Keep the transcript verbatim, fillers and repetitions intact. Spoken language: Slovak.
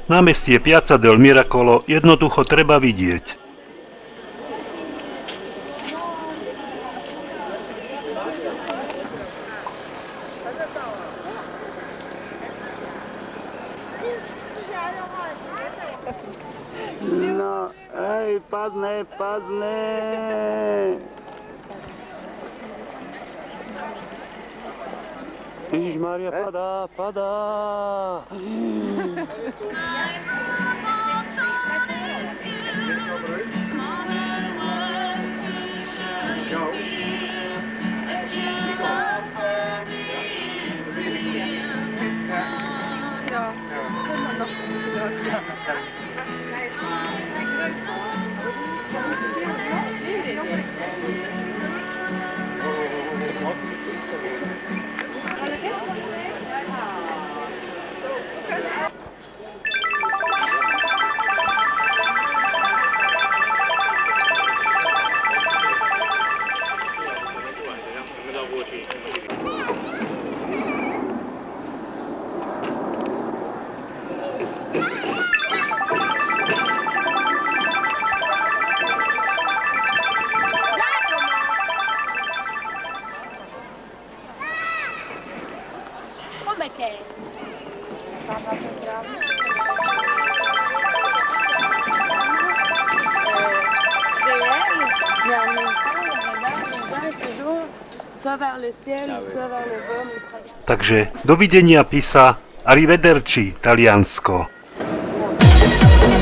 Námestie Piazza del Miracolo jednoducho treba vidieť. No, ej, padne, padne. Ježišmária, padá, padá. Com'è che è? Takže dovidenia Pisa, arrivederci, Taliansko.